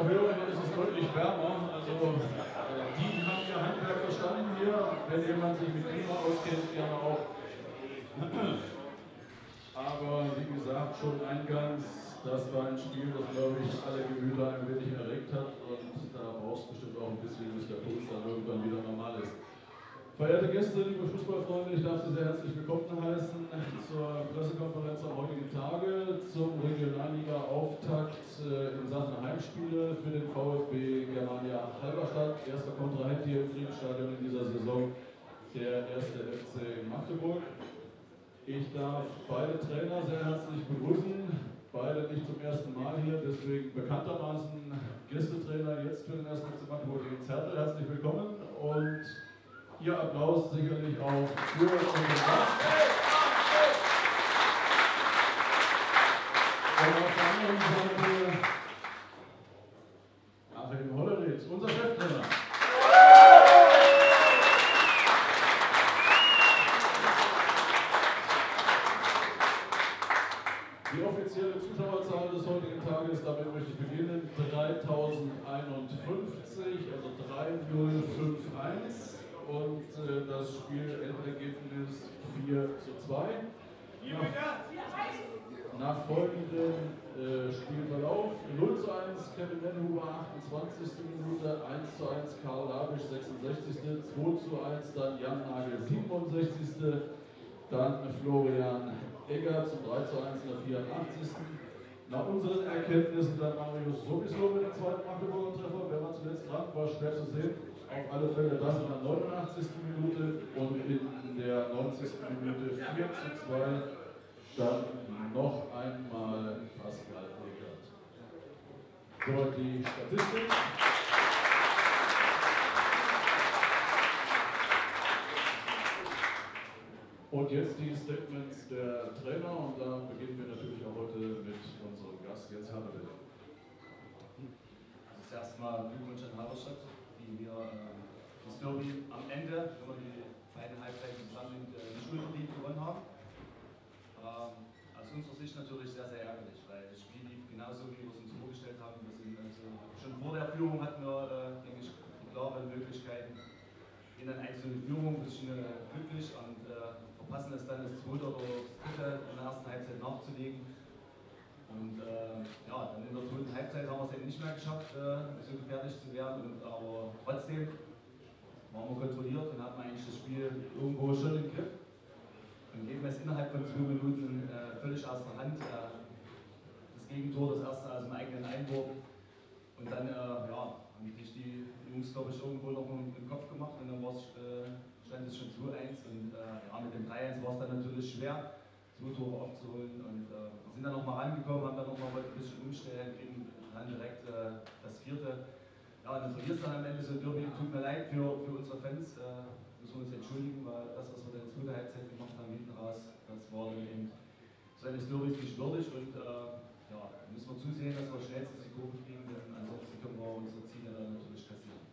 auch höre, hier ist es deutlich wärmer. Also die haben ihr Handwerk verstanden hier. Wenn jemand sich mit Klima auskennt, gerne auch. Aber wie gesagt, schon eingangs, das war ein Spiel, das glaube ich alle Gemüter ein wenig erregt hat. Und da brauchst du bestimmt auch ein bisschen, bis der Puls dann irgendwann wieder normal ist. Verehrte Gäste, liebe Fußballfreunde, ich darf Sie sehr herzlich willkommen heißen zur Pressekonferenz am heutigen Tage zum Regionalliga-Auftakt in Sachen Heimspiele für den VfB Germania Halberstadt. Erster Kontrahent hier im Friedensstadion in dieser Saison, der erste FC Magdeburg. Ich darf beide Trainer sehr herzlich begrüßen, beide nicht zum ersten Mal hier, deswegen bekanntermaßen Gästetrainer jetzt für den ersten FC Magdeburg, Jens Hertel, herzlich willkommen und Ihr Applaus sicherlich auch für unseren Gast. Und auf der anderen Seite Achim Hollerith, unser Cheftrainer. Die offizielle Zuschauerzahl des heutigen Tages, damit möchte ich beginnen, 3051, also 3051. Und das Spielendergebnis 4:2. Nach folgendem Spielverlauf 0:1 Kevin Lenhuber 28. Minute, 1:1 Karl Labisch 66. 2:1 dann Jan Nagel 67. Dann Florian Egger zum 3:1 in der 84. Nach unseren Erkenntnissen dann Marius sowieso mit dem zweiten Magdeburger Treffer. Wer war zuletzt dran, war schwer zu sehen. Auf alle Fälle das in der 89. Minute und in der 90. Minute 4:2 dann noch einmal Pascal Eckert. So, die Statistik. Und jetzt die Statements der Trainer und da beginnen wir natürlich auch heute mit unserem Gast Jens Hertel. Das erstmal Glückwunsch an Halberstadt, die wir das Derby am Ende, wenn man die beiden Halbzeiten zusammennimmt, nicht unverdient gewonnen haben. Aus unserer Sicht natürlich sehr, sehr ärgerlich, weil das Spiel lief genauso, wie wir es uns vorgestellt haben. Wir sind also schon vor der Führung hatten wir, denke ich, klare Möglichkeiten in einer einzelnen Führung, ein bisschen glücklich und verpassen es dann das zweite oder das dritte in der ersten Halbzeit nachzulegen. Und ja, dann in der zweiten Halbzeit haben wir es eben nicht mehr geschafft, so gefährlich zu werden. Aber trotzdem waren wir kontrolliert und hatten eigentlich das Spiel irgendwo schon im Griff. Und geben es innerhalb von 2 Minuten völlig aus der Hand. Das Gegentor, das erste aus dem eigenen Einwurf. Und dann ja, haben sich die Jungs, glaube ich, irgendwo noch im Kopf gemacht. Und dann stand es schon 2:1. Und ja, mit dem 3:1 war es dann natürlich schwer, 2 Tore aufzuholen. Und sind dann nochmal rangekommen, haben dann nochmal ein bisschen umstellen, kriegen dann direkt das vierte. Ja, und dann verlierst du dann am Ende so ein Derby. Tut mir leid für unsere Fans, müssen wir uns entschuldigen, weil das, was wir dann in der zweiten Halbzeit gemacht haben, hinten raus, das war dann eben so eines Derbys nicht würdig. Und ja, müssen wir zusehen, dass wir schnellstens die Kurve kriegen, denn ansonsten können wir unsere Ziele dann natürlich kassieren.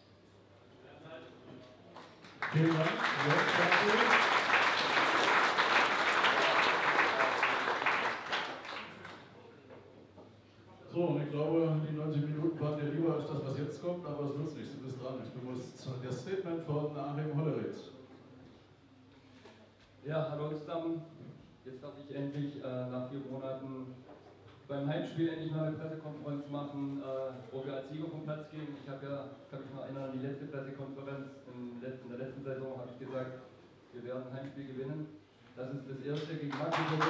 Vielen Dank. So, und ich glaube, die 90 Minuten waren dir lieber als das, was jetzt kommt, aber es wird nicht, du bist dran. Du musst das Statement von Achim Hollerith. Ja, hallo zusammen. Jetzt darf ich endlich nach 4 Monaten beim Heimspiel endlich mal eine Pressekonferenz machen, wo wir als Sieger vom Platz gehen. Ich habe ja, kann mich noch erinnern an die letzte Pressekonferenz, in der letzten Saison habe ich gesagt, wir werden ein Heimspiel gewinnen. Das ist das erste gegen Magdeburg.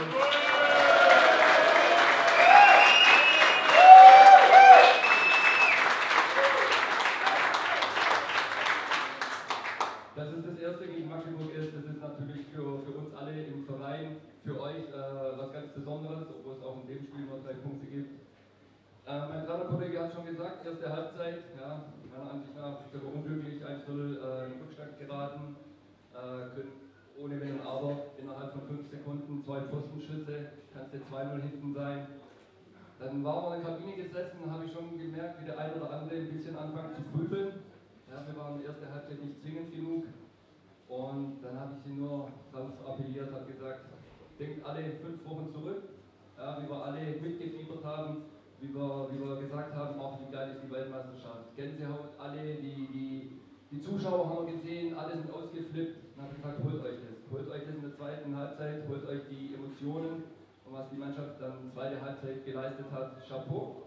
Dass es das erste gegen Magdeburg ist, das ist natürlich für uns alle im Verein, für euch was ganz Besonderes, obwohl es auch in dem Spiel nur 3 Punkte gibt. Mein Trainerkollege hat schon gesagt, erste Halbzeit, ja, meiner Ansicht nach sind wir unglücklich, 1:0 in Rückstand geraten, können ohne Wenn und Aber innerhalb von 5 Sekunden 2 Pfostenschüsse, kannst du 2:0 hinten sein. Dann waren wir in der Kabine gesessen, habe ich schon gemerkt, wie der eine oder andere ein bisschen anfängt zu grübeln. Ja, wir waren in der ersten Halbzeit nicht zwingend genug und dann habe ich sie nur darauf appelliert, habe gesagt, denkt alle 5 Wochen zurück, ja, wie wir alle mitgefiebert haben, wie wir gesagt haben, auch wie geil ist die Weltmeisterschaft. Gänsehaut, alle, die Zuschauer haben wir gesehen, alle sind ausgeflippt und haben gesagt, holt euch das in der zweiten Halbzeit, holt euch die Emotionen und was die Mannschaft dann zweite Halbzeit geleistet hat, Chapeau.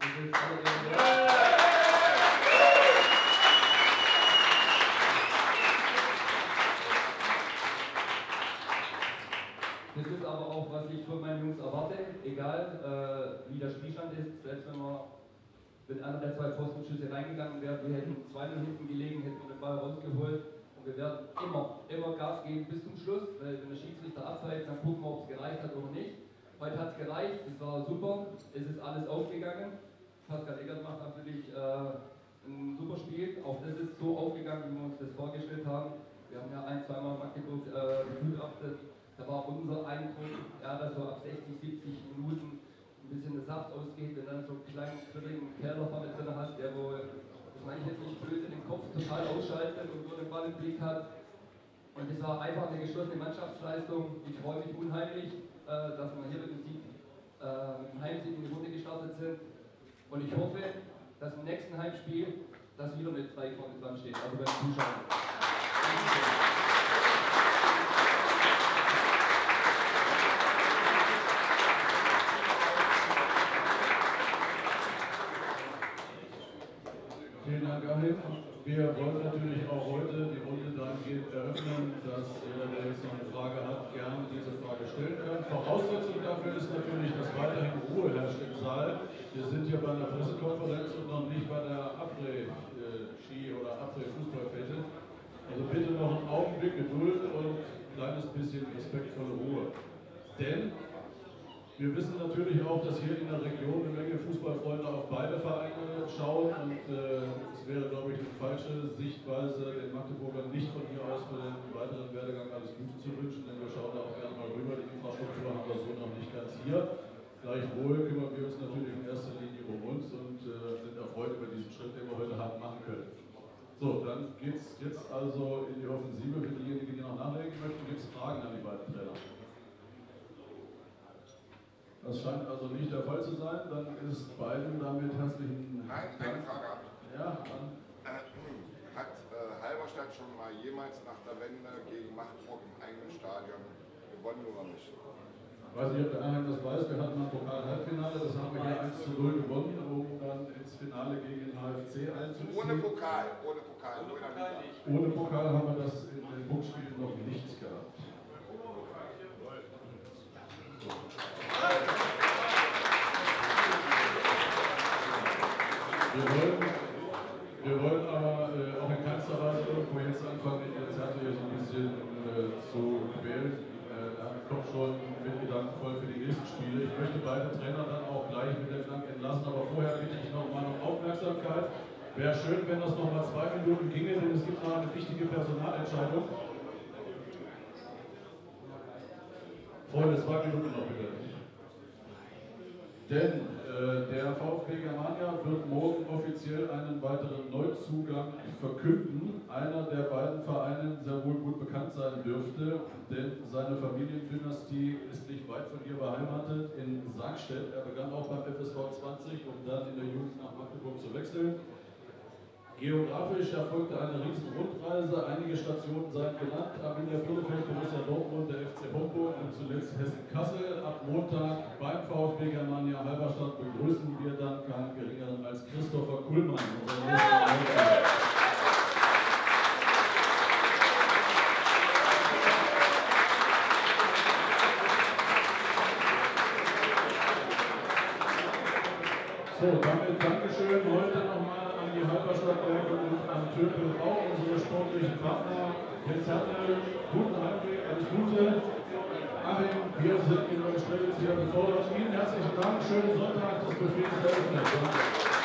Das ist aber auch, was ich von meinen Jungs erwarte, egal wie der Spielstand ist, selbst wenn einer der zwei Pfostenschüsse reingegangen wäre, wir hätten 2-0 hinten gelegen, hätten wir den Ball rausgeholt und wir werden immer Gas geben bis zum Schluss, weil wenn der Schiedsrichter abpfeift, dann gucken wir, ob es gereicht hat oder nicht. Heute hat es gereicht, es war super, es ist alles aufgegangen. Pascal Eggert macht natürlich ein super Spiel, auch das ist so aufgegangen, wie wir uns das vorgestellt haben. Wir haben ja 1-2 Mal Magdeburg begutachtet. Da war unser Eindruck, ja, dass so ab 60, 70 Minuten ein bisschen der Saft ausgeht, wenn dann so einen kleinen, quirligen Kerl vorne drin hast, der wohl, das meine ich jetzt nicht böse, den Kopf total ausschaltet und nur den Ball im Blick hat. Und es war einfach eine geschlossene Mannschaftsleistung. Ich freue mich unheimlich, dass wir hier mit dem Sieg, mit dem Heimsieg in die Runde gestartet sind. Und ich hoffe, dass im nächsten Heimspiel das wieder mit 3 vorne dran steht, also bei den Zuschauern. Vielen Dank, Achim. Wir wollen natürlich auch heute die Runde dahingehend eröffnen, dass jeder, der jetzt noch eine Frage hat, gerne diese Frage stellen kann. Voraussetzung dafür ist natürlich, dass weiterhin Ruhe herrscht im Saal. Wir sind hier bei einer Pressekonferenz und noch nicht bei der Après-Ski- oder Après-Fußballfete. Also bitte noch einen Augenblick Geduld und ein kleines bisschen respektvolle Ruhe. Denn wir wissen natürlich auch, dass hier in der Region eine Menge Fußballfreunde auf beide Vereine schauen und es wäre, glaube ich, eine falsche Sichtweise, den Magdeburgern nicht von hier aus für den weiteren Werdegang alles Gute zu wünschen, denn wir schauen da auch gerne mal rüber. Die Infrastruktur haben wir so noch nicht ganz hier. Gleichwohl kümmern wir uns natürlich in erster Linie um uns und sind erfreut über diesen Schritt, den wir heute haben machen können. So, dann geht es jetzt also in die Offensive für diejenigen, die noch nachlegen möchten. Gibt es Fragen an die beiden Trainer? Das scheint also nicht der Fall zu sein. Dann ist beiden damit herzlichen Dank. Eine Frage ab. Ja, dann. Hat Halberstadt schon mal jemals nach der Wende gegen Magdeburg im eigenen Stadion gewonnen oder nicht? Ich weiß nicht, ob der Anhang das weiß. Wir hatten mal Pokal-Halbfinale, das haben wir hier 1:0 gewonnen, um dann ins Finale gegen den HFC einzuziehen. Ohne Pokal, nur in der Liga. Ohne Pokal haben wir das in den Punktspielen noch nicht gehabt. Wir wollen aber auch in keinster Weise irgendwo jetzt anfangen, jetzt hat hier so ein bisschen zu quälen. Er kommt schon mit Gedanken voll für die nächsten Spiele. Ich möchte beide Trainer dann auch gleich mit dem Dank entlassen, aber vorher bitte ich noch mal um Aufmerksamkeit. Wäre schön, wenn das noch mal 2 Minuten ginge, denn es gibt noch eine wichtige Personalentscheidung. Freunde, 2 Minuten noch bitte. Denn der VfB Germania wird morgen offiziell einen weiteren Neuzugang verkünden. Einer der beiden Vereinen sehr wohl gut bekannt sein dürfte, denn seine Familiendynastie ist nicht weit von hier beheimatet in Sargstedt. Er begann auch beim FSV 20, um dann in der Jugend nach Magdeburg zu wechseln. Geografisch erfolgte eine riesen Rundreise, einige Stationen seien genannt, Arminia Bielefeld, Borussia Dortmund, der FC Homburg und zuletzt Hessen-Kassel. Ab Montag beim VfB Germania Halberstadt begrüßen wir dann keinen geringeren als Christopher Kuhlmann. So, damit Dankeschön heute nochmal an die Halberstadtwerke und an Töpel auch, unsere sportlichen Partner. Jetzt hat er guten Heimweg, alles Gute. Achim, wir sind in der Stelle wieder befordert. Ihnen herzlichen Dank, schönen Sonntag, das Buffet ist eröffnet.